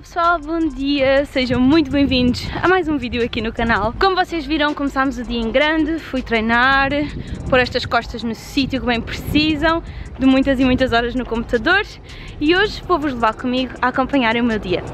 pessoal, bom dia, sejam muito bem-vindos a mais um vídeo aqui no canal. Como vocês viram, começámos o dia em grande, fui treinar, pôr estas costas no sítio que bem precisam, de muitas e muitas horas no computador, e hoje vou-vos levar comigo a acompanhar o meu dia.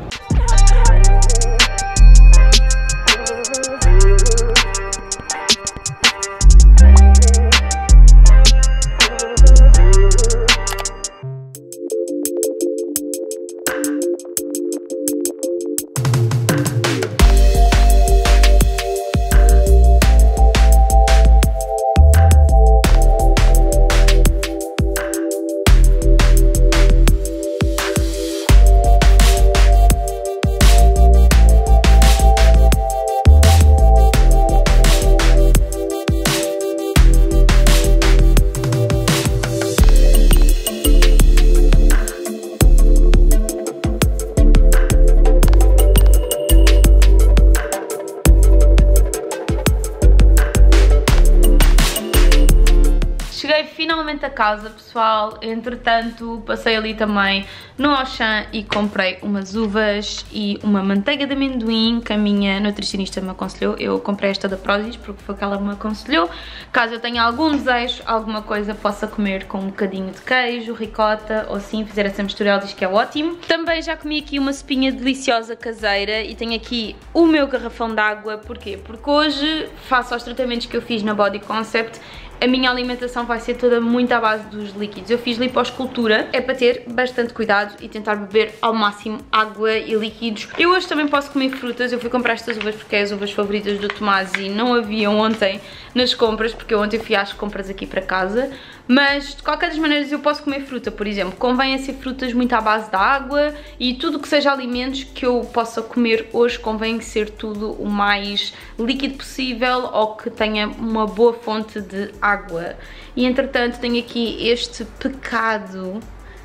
Cheguei finalmente a casa, pessoal, entretanto passei ali também no Auchan e comprei umas uvas e uma manteiga de amendoim que a minha nutricionista me aconselhou. Eu comprei esta da Prozis porque foi que ela me aconselhou. Caso eu tenha algum desejo, alguma coisa, possa comer com um bocadinho de queijo, ricota ou assim, fizer essa mistura, ela diz que é ótimo. Também já comi aqui uma sopinha deliciosa caseira e tenho aqui o meu garrafão de água. Porquê? Porque hoje, face aos tratamentos que eu fiz na Body Concept, a minha alimentação vai ser toda muito à base dos líquidos. Eu fiz lipoescultura, é para ter bastante cuidado e tentar beber ao máximo água e líquidos. Eu hoje também posso comer frutas, eu fui comprar estas uvas porque é as uvas favoritas do Tomás e não haviam ontem nas compras, porque eu ontem fui às compras aqui para casa. Mas de qualquer das maneiras eu posso comer fruta, por exemplo, convém ser frutas muito à base da água e tudo que seja alimentos que eu possa comer hoje convém ser tudo o mais líquido possível ou que tenha uma boa fonte de água. E entretanto tenho aqui este pecado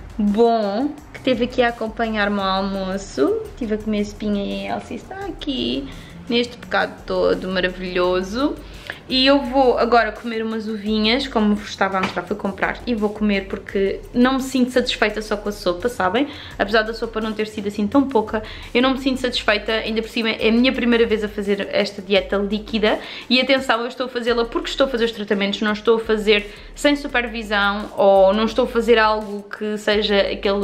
bom que teve aqui a acompanhar-me ao almoço. Estive a comer espinha e a Elsie está aqui neste pecado todo maravilhoso. E eu vou agora comer umas uvinhas, como vos estava a mostrar, fui comprar e vou comer porque não me sinto satisfeita só com a sopa, sabem? Apesar da sopa não ter sido assim tão pouca, eu não me sinto satisfeita, ainda por cima é a minha primeira vez a fazer esta dieta líquida e atenção, eu estou a fazê-la porque estou a fazer os tratamentos, não estou a fazer sem supervisão ou não estou a fazer algo que seja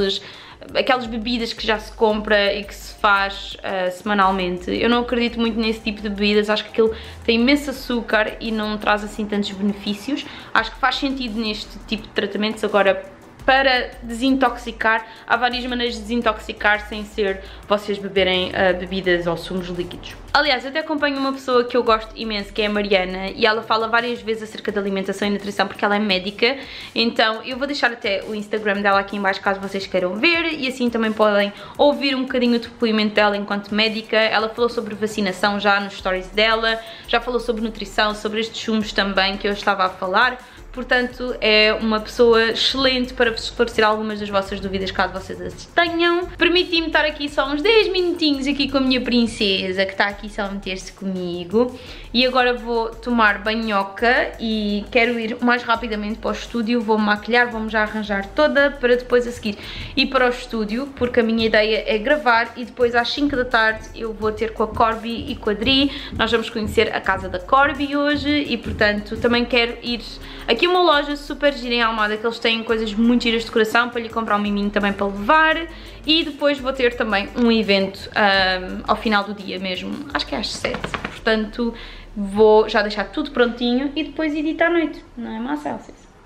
aquelas bebidas que já se compra e que se faz semanalmente. Eu não acredito muito nesse tipo de bebidas, acho que aquilo tem imenso açúcar e não traz assim tantos benefícios. Acho que faz sentido neste tipo de tratamentos. Agora, para desintoxicar, há várias maneiras de desintoxicar sem ser vocês beberem bebidas ou sumos líquidos. Aliás, eu até acompanho uma pessoa que eu gosto imenso, que é a Mariana, e ela fala várias vezes acerca de alimentação e nutrição porque ela é médica, então eu vou deixar até o Instagram dela aqui em baixo caso vocês queiram ver, e assim também podem ouvir um bocadinho do depoimento dela enquanto médica. Ela falou sobre vacinação já nos stories dela, já falou sobre nutrição, sobre estes sumos também que eu estava a falar. Portanto, é uma pessoa excelente para vos esclarecer algumas das vossas dúvidas, caso vocês as tenham. Permiti-me estar aqui só uns 10 minutinhos aqui com a minha princesa, que está aqui só a meter-se comigo. E agora vou tomar banhoca e quero ir mais rapidamente para o estúdio. Vou-me maquilhar, vou-me já arranjar toda para depois a seguir ir para o estúdio, porque a minha ideia é gravar e depois às 5 da tarde eu vou ter com a Corby e com a Dri. Nós vamos conhecer a casa da Corby hoje e, portanto, também quero ir aqui uma loja super gira em Almada, que eles têm coisas muito giras de decoração, para lhe comprar um miminho também para levar. E depois vou ter também um evento ao final do dia mesmo, acho que é às 7. Portanto, vou já deixar tudo prontinho e depois editar à noite, não é, Marcelo?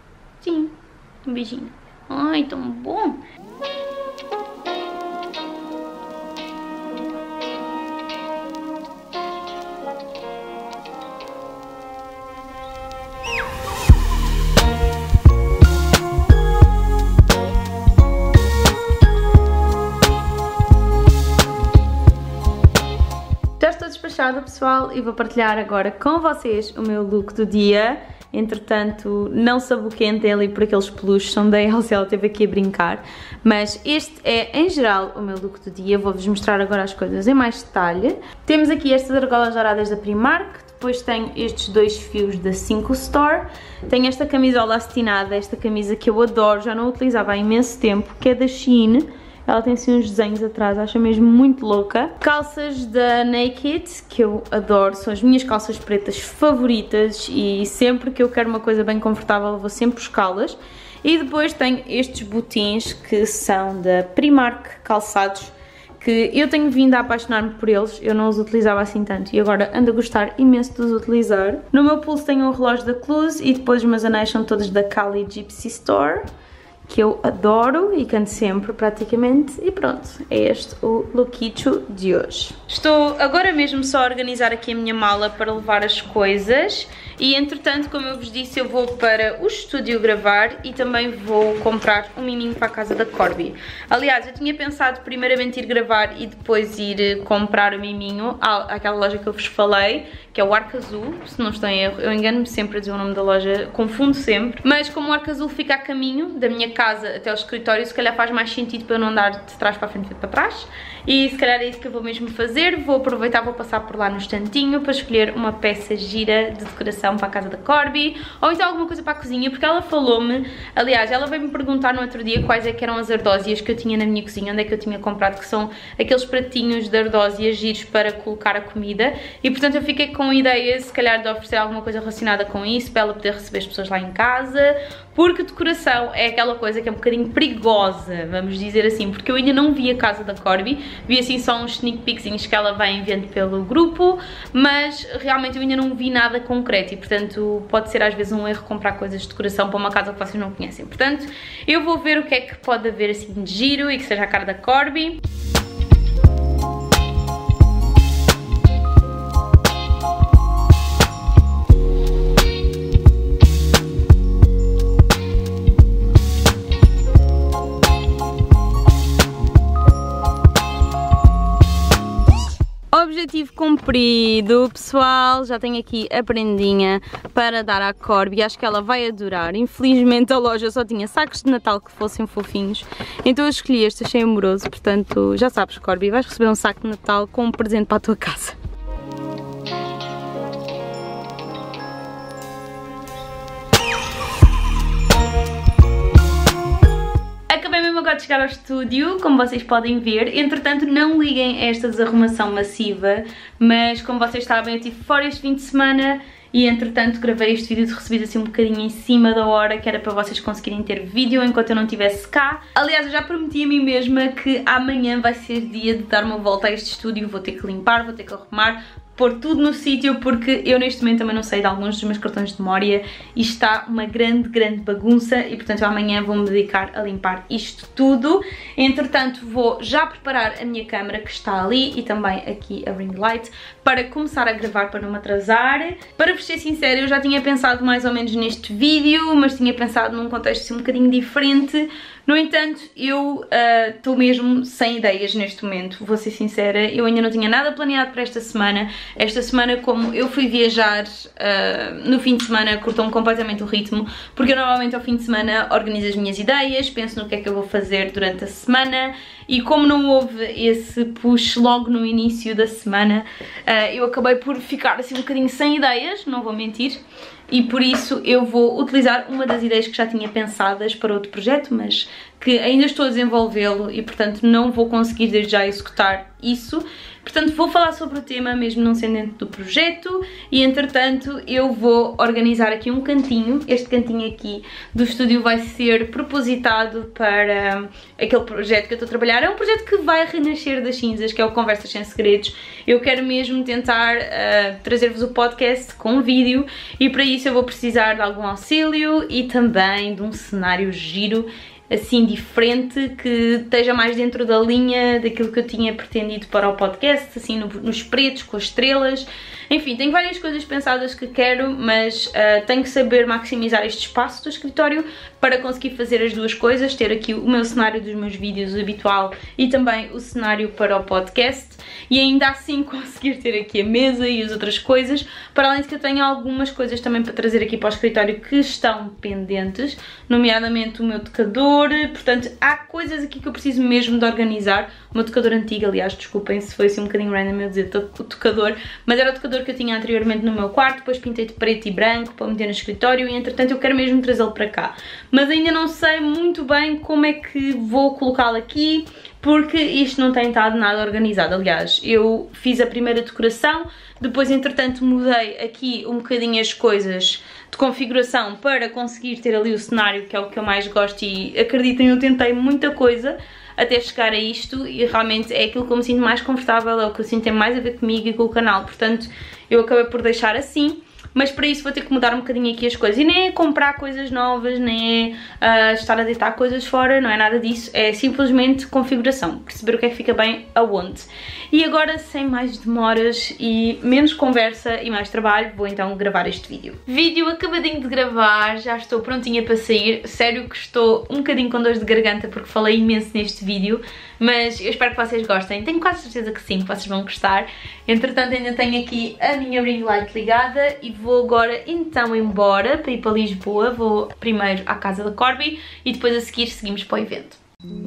Sim, um beijinho. Ai, tão bom! Já estou despachada, pessoal, e vou partilhar agora com vocês o meu look do dia. Entretanto, não saboquentem ali por aqueles peluches, são da Elsie, ela esteve aqui a brincar. Mas este é, em geral, o meu look do dia. Vou-vos mostrar agora as coisas em mais detalhe. Temos aqui estas argolas douradas da Primark. Depois tenho estes dois fios da 5 Store. Tenho esta camisola acetinada, esta camisa que eu adoro, já não utilizava há imenso tempo, que é da Shein. Ela tem assim uns desenhos atrás, acho mesmo muito louca. Calças da Naked, que eu adoro, são as minhas calças pretas favoritas e sempre que eu quero uma coisa bem confortável vou sempre buscá-las. E depois tenho estes botins que são da Primark calçados, que eu tenho vindo a apaixonar-me por eles, eu não os utilizava assim tanto e agora ando a gostar imenso de os utilizar. No meu pulso tenho um relógio da Cluse e depois os meus anéis são todos da Cali Gypsy Store, que eu adoro e canto sempre praticamente, e pronto, é este o lookicho de hoje. Estou agora mesmo só a organizar aqui a minha mala para levar as coisas e entretanto, como eu vos disse, eu vou para o estúdio gravar e também vou comprar um miminho para a casa da Corby. Aliás, eu tinha pensado primeiramente ir gravar e depois ir comprar o miminho àquela loja que eu vos falei, que é o Arco Azul, se não estou em erro, eu engano-me sempre a dizer o nome da loja, confundo sempre, mas como o Arco Azul fica a caminho da minha casa até ao escritório, se calhar faz mais sentido para eu não andar de trás para a frente e para trás, e se calhar é isso que eu vou mesmo fazer. Vou aproveitar, vou passar por lá no instantinho para escolher uma peça gira de decoração para a casa da Corby, ou então alguma coisa para a cozinha, porque ela falou-me, aliás, ela veio-me perguntar no outro dia quais é que eram as ardósias que eu tinha na minha cozinha, onde é que eu tinha comprado, que são aqueles pratinhos de ardósias giros para colocar a comida, e portanto eu fiquei com a ideia, se calhar, de oferecer alguma coisa relacionada com isso, para ela poder receber as pessoas lá em casa, porque decoração é aquela coisa que é um bocadinho perigosa, vamos dizer assim, porque eu ainda não vi a casa da Corby, vi assim só uns sneak peekzinhos que ela vai enviando pelo grupo, mas realmente eu ainda não vi nada concreto e portanto pode ser às vezes um erro comprar coisas de decoração para uma casa que vocês não conhecem. Portanto, eu vou ver o que é que pode haver assim de giro e que seja a cara da Corby. Objetivo cumprido, pessoal, já tenho aqui a prendinha para dar à Corby, acho que ela vai adorar. Infelizmente a loja só tinha sacos de Natal que fossem fofinhos, então eu escolhi este, achei amoroso, portanto já sabes, Corby, vais receber um saco de Natal com um presente para a tua casa. Agora de chegar ao estúdio, como vocês podem ver, entretanto não liguem a esta desarrumação massiva, mas como vocês sabem eu estive fora este fim de semana e entretanto gravei este vídeo de recebido assim um bocadinho em cima da hora, que era para vocês conseguirem ter vídeo enquanto eu não estivesse cá. Aliás, eu já prometi a mim mesma que amanhã vai ser dia de dar uma volta a este estúdio, vou ter que limpar, vou ter que arrumar, pôr tudo no sítio, porque eu neste momento também não sei de alguns dos meus cartões de memória e está uma grande bagunça e portanto eu amanhã vou-me dedicar a limpar isto tudo. Entretanto vou já preparar a minha câmera que está ali e também aqui a ring light para começar a gravar para não me atrasar. Para vos ser sincera, eu já tinha pensado mais ou menos neste vídeo, mas tinha pensado num contexto assim um bocadinho diferente. No entanto, eu estou mesmo sem ideias neste momento, vou ser sincera, eu ainda não tinha nada planeado para esta semana. Esta semana, como eu fui viajar no fim de semana, cortou-me completamente o ritmo, porque eu normalmente ao fim de semana organizo as minhas ideias, penso no que é que eu vou fazer durante a semana, e como não houve esse push logo no início da semana, eu acabei por ficar assim um bocadinho sem ideias, não vou mentir. E por isso eu vou utilizar uma das ideias que já tinha pensadas para outro projeto, mas que ainda estou a desenvolvê-lo e portanto não vou conseguir desde já executar isso. Portanto vou falar sobre o tema mesmo não sendo dentro do projeto e entretanto eu vou organizar aqui um cantinho. Este cantinho aqui do estúdio vai ser propositado para aquele projeto que eu estou a trabalhar. É um projeto que vai renascer das cinzas, que é o Conversas Sem Segredos. Eu quero mesmo tentar trazer-vos o podcast com vídeo e para isso eu vou precisar de algum auxílio e também de um cenário giro, assim diferente, que esteja mais dentro da linha daquilo que eu tinha pretendido para o podcast, assim nos pretos, com as estrelas. Enfim, tenho várias coisas pensadas que quero, mas tenho que saber maximizar este espaço do escritório para conseguir fazer as duas coisas, ter aqui o meu cenário dos meus vídeos habitual e também o cenário para o podcast, e ainda assim conseguir ter aqui a mesa e as outras coisas, para além de que eu tenho algumas coisas também para trazer aqui para o escritório que estão pendentes, nomeadamente o meu tocador. Portanto, há coisas aqui que eu preciso mesmo de organizar. O meu tocador antigo, aliás, desculpem se foi assim um bocadinho random eu dizer o tocador, mas era o tocador que eu tinha anteriormente no meu quarto, depois pintei de preto e branco para meter no escritório e entretanto eu quero mesmo trazê-lo para cá. Mas ainda não sei muito bem como é que vou colocá-lo aqui, porque isto não tem estado nada organizado. Aliás, eu fiz a primeira decoração, depois entretanto mudei aqui um bocadinho as coisas de configuração para conseguir ter ali o cenário, que é o que eu mais gosto, e acreditem, eu tentei muita coisa até chegar a isto e realmente é aquilo que eu me sinto mais confortável, é o que eu sinto tem mais a ver comigo e com o canal, portanto eu acabei por deixar assim. Mas para isso vou ter que mudar um bocadinho aqui as coisas. E nem é comprar coisas novas, nem é estar a deitar coisas fora, não é nada disso. É simplesmente configuração, perceber o que é que fica bem aonde. E agora, sem mais demoras e menos conversa e mais trabalho, vou então gravar este vídeo. Vídeo acabadinho de gravar, já estou prontinha para sair. Sério que estou um bocadinho com dores de garganta porque falei imenso neste vídeo, mas eu espero que vocês gostem. Tenho quase certeza que sim, que vocês vão gostar. Entretanto, ainda tenho aqui a minha ring light ligada e vou agora então embora para ir para Lisboa. Vou primeiro à casa da Corby e depois a seguir seguimos para o evento.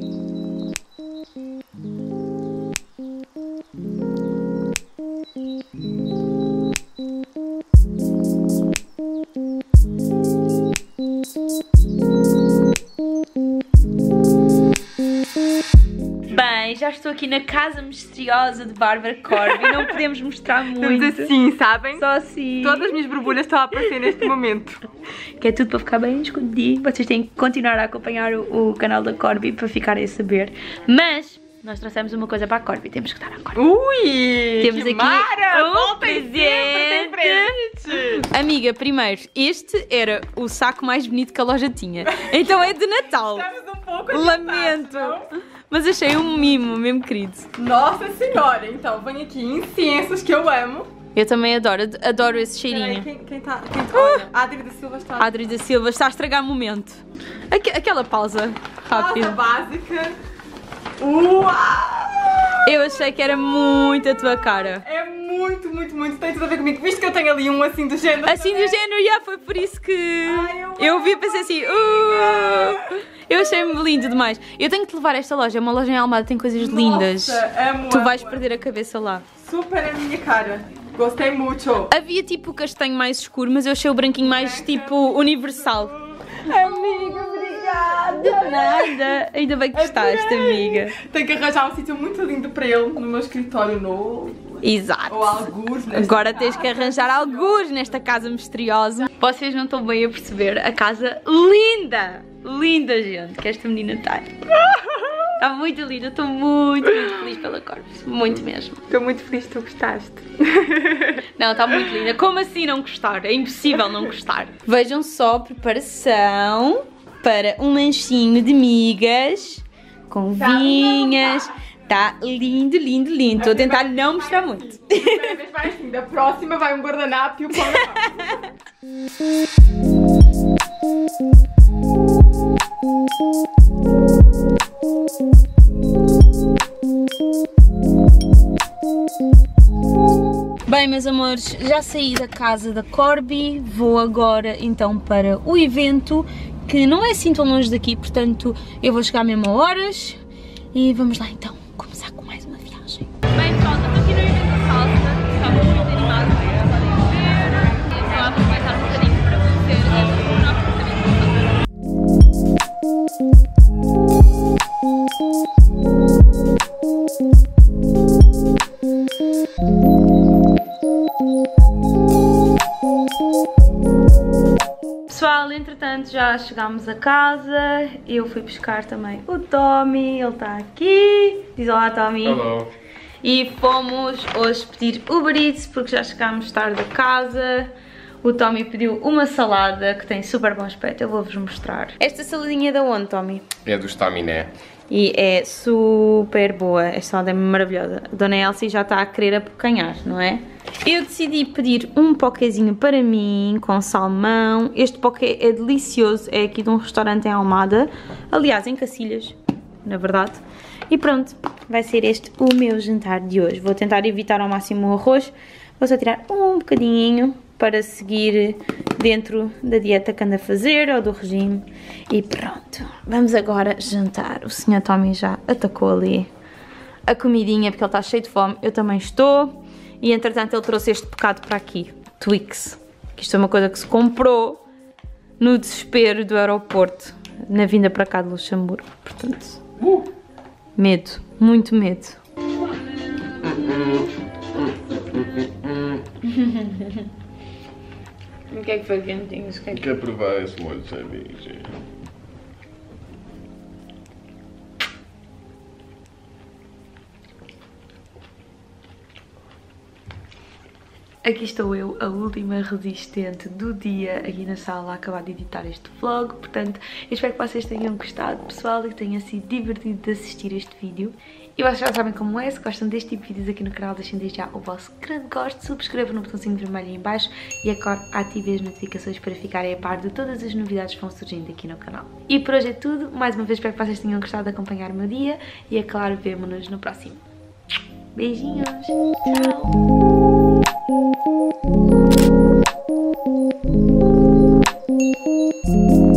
Bem, já estou aqui na casa misteriosa de Bárbara Corby, não podemos mostrar muito. Estamos assim, sabem? Só assim. Todas as minhas borbulhas estão a aparecer neste momento. Que é tudo para ficar bem escondido. Vocês têm que continuar a acompanhar o canal da Corby para ficarem a saber. Mas nós trouxemos uma coisa para a Corby, temos que dar à Corby. Ui! Temos aqui um presente. Amiga, primeiro, este era o saco mais bonito que a loja tinha. Então é de Natal. Estamos um pouco Lamento. Mas achei um mimo, mesmo querido. Nossa senhora, então vem aqui incensos que eu amo. Eu também adoro esse cheirinho. Quem olha, a Adri da Silva está. A Adri da Silva está a estragar o momento. Aquela pausa rápida. Pausa básica. Uau! Eu achei que era muito a tua cara. É muito, tem tudo a ver comigo. Visto que eu tenho ali um assim do género. Assim do género, já foi por isso que Ai, eu vi e pensei assim, eu achei-me lindo demais. Eu tenho que te levar a esta loja, é uma loja em Almada, tem coisas lindas. Amo, tu vais perder a cabeça lá. Super a minha cara. Gostei muito. Havia tipo o castanho mais escuro, mas eu achei o branquinho mais tipo universal. Amiga, obrigada. De nada. Ainda bem que gostaste, amiga. Tenho que arranjar um sítio muito lindo para ele no meu escritório novo. Exato. Ou alguns. Agora tens que arranjar alguns nesta casa misteriosa. Vocês não estão bem a perceber a casa linda. Linda, gente, que esta menina tem. Está muito linda, estou muito feliz pela Corby. Muito mesmo. Estou muito feliz que tu gostaste. Não, está muito linda. Como assim não gostar? É impossível não gostar. Vejam só a preparação para um lanchinho de migas com vinhas. Está lindo, lindo, lindo. Estou a tentar não mostrar muito. Cada vez mais assim, da próxima vai um guardanapo e o pão na mão. Bem, meus amores, já saí da casa da Corby, vou agora então para o evento, que não é assim tão longe daqui, portanto eu vou chegar mesmo a horas e vamos lá então começar com mais uma viagem. Bem pessoal, estamos aqui no evento da salsa, estamos muito animados, podem ver, e vou aproveitar um bocadinho para conhecer o nosso apartamento. Pessoal, entretanto já chegámos a casa, eu fui buscar também o Tommy, ele está aqui, diz olá Tommy. Hello. E fomos hoje pedir Uber Eats porque já chegámos tarde a casa. O Tommy pediu uma salada que tem super bom aspecto, eu vou-vos mostrar. Esta saladinha é da onde, Tommy? É do Staminé. E é super boa, esta salada é maravilhosa. A Dona Elsie já está a querer apocanhar, não é? Eu decidi pedir um pokézinho para mim, com salmão. Este poké é delicioso, é aqui de um restaurante em Almada. Aliás, em Cacilhas, na verdade. E pronto, vai ser este o meu jantar de hoje. Vou tentar evitar ao máximo o arroz. Vou só tirar um bocadinho para seguir dentro da dieta que ando a fazer ou do regime. E pronto, vamos agora jantar. O Sr. Tommy já atacou ali a comidinha porque ele está cheio de fome. Eu também estou. E entretanto ele trouxe este bocado para aqui, Twix. Que isto é uma coisa que se comprou no desespero do aeroporto, na vinda para cá de Luxemburgo. Portanto, Medo, muito medo. O que é que foi, quentinhos? Quer provar esse molho de ceviche? Aqui estou eu, a última resistente do dia aqui na sala a acabar de editar este vlog. Portanto, eu espero que vocês tenham gostado, pessoal, e que tenha sido divertido de assistir este vídeo. E vocês já sabem como é, se gostam deste tipo de vídeos aqui no canal, deixem desde já o vosso grande gosto, subscrevam no botãozinho vermelho aí em baixo e, é claro, ativem as notificações para ficarem a par de todas as novidades que vão surgindo aqui no canal. E por hoje é tudo, mais uma vez espero que vocês tenham gostado de acompanhar o meu dia e, é claro, vemo-nos no próximo. Beijinhos, tchau!